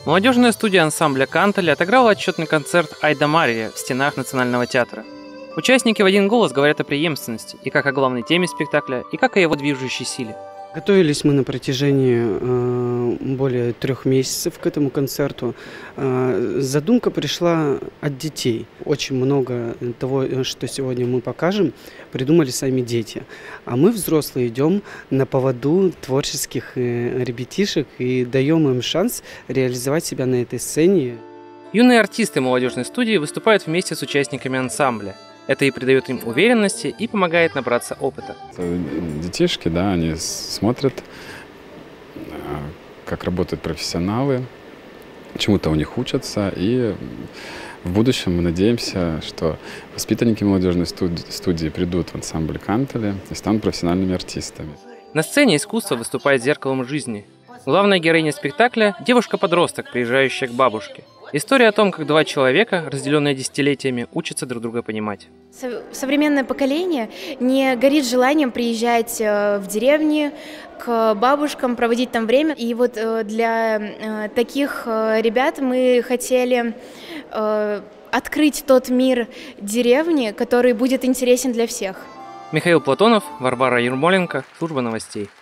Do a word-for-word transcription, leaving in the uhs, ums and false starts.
Молодежная студия ансамбля «Кантель» отыграла отчетный концерт «Айда Мария» в стенах Национального театра. Участники в один голос говорят о преемственности, и как о главной теме спектакля, и как о его движущей силе. Готовились мы на протяжении э, более трех месяцев к этому концерту. Э, задумка пришла от детей. Очень много того, что сегодня мы покажем, придумали сами дети. А мы, взрослые, идем на поводу творческих э, ребятишек и даем им шанс реализовать себя на этой сцене. Юные артисты молодежной студии выступают вместе с участниками ансамбля. Это и придает им уверенности, и помогает набраться опыта. Детишки, да, они смотрят, как работают профессионалы, чему-то у них учатся, и в будущем мы надеемся, что воспитанники молодежной студии придут в ансамбль «Кантель» и станут профессиональными артистами. На сцене искусство выступает зеркалом жизни. Главная героиня спектакля – девушка-подросток, приезжающая к бабушке. История о том, как два человека, разделенные десятилетиями, учатся друг друга понимать. Современное поколение не горит желанием приезжать в деревни, к бабушкам, проводить там время. И вот для таких ребят мы хотели открыть тот мир деревни, который будет интересен для всех. Михаил Платонов, Варвара Ермоленко, служба новостей.